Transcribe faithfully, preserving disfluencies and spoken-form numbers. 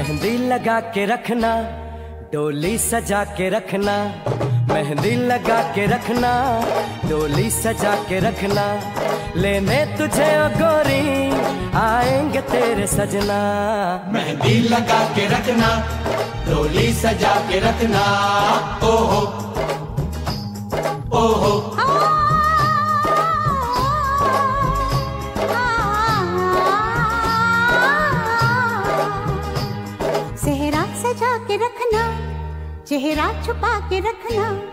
मेहंदी लगा के रखना, डोली सजा के रखना। मेहंदी लगा के रखना, डोली सजा के रखना। लेने तुझे ओ गोरी आएंगे तेरे सजना। मेहंदी लगा के रखना, डोली सजा के रखना। ओहो ओहो सेहरा सजा के रखना, चेहरा छुपा के रखना।